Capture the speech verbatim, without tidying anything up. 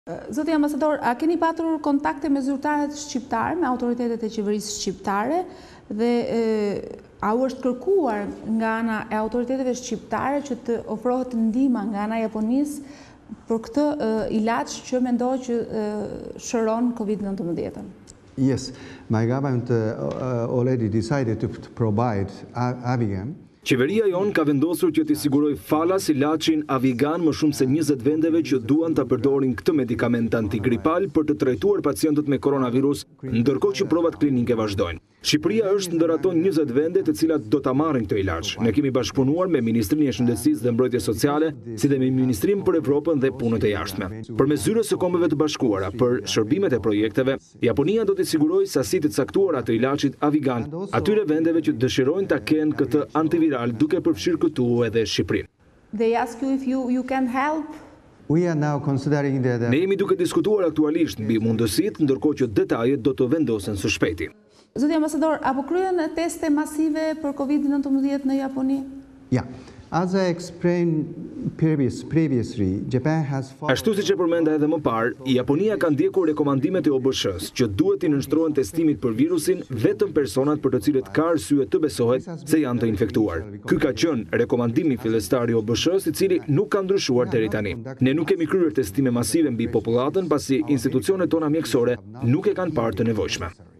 Zoti ambasador, a keni patur kontakte me zyrtarët shqiptar, me autoritetet e qeverisë shqiptare dhe e, a u është kërkuar nga ana e autoriteteve shqiptare që të ofrohet ndihma nga ana e Japonisë për këtë e, ilaç që mendohet që e, shëron COVID nineteen? Yes, my government uh, already decided to provide Avigan. Qeveria jon ka vendosur që t'i siguroj falas ilaçin Avigan më shumë se njëzet vendeve që duan ta përdorin këtë medikament antigripal për të trajtuar pacientët me koronavirus, ndërkohë që provat klinike vazhdojnë. Shqipëria është ndër ato njëzet vende të cilat do ta marrin këtë ilaç. Ne kemi bashkëpunuar me Ministrinë e Shëndetësisë dhe Mbrojtjes Sociale, si dhe me Ministrinë për Evropën dhe Punët e Jashtme. Përmes zyrës së Kombeve të Bashkuara për shërbimet e projekteve, Japonia do t'i sigurojë sasitë të caktuara të ilaçit Avigan atyre vendeve që dëshirojnë ta kenë këtë antiviral, duke përfshirë këtu edhe Shqipërinë. They ask you if you, you can help? We are now considering that... Ne jemi duke diskutuar aktualisht mbi mundësitë, ndërkohë që detajet do të vendosen së shpejti. Zoti ambasador, apo kryen teste masive për COVID nineteen në Japoni? Yeah. As I explained previous, previously, Japan has... Ashtu siç e përmenda edhe më parë, Japonia ka ndjekur rekomandimet e O B S-s që duhet t'i nënshtrohen testimit për virusin vetëm personat për të cilët ka arsye të besohet se janë të infektuar. Ky ka qenë rekomandimi fillestar i O B S-s, i cili nuk ka ndryshuar deri tani. Ne nuk kemi kryer testime masive mbi popullatën pasi institucionet tona mjekësore nuk e kanë parë të nevojshme.